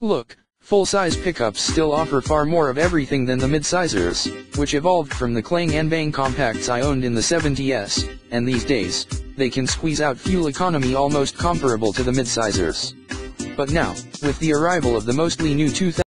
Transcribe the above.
Look, full-size pickups still offer far more of everything than the midsizers, which evolved from the clang and bang compacts I owned in the 70s, and these days, they can squeeze out fuel economy almost comparable to the midsizers. But now, with the arrival of the mostly new 2000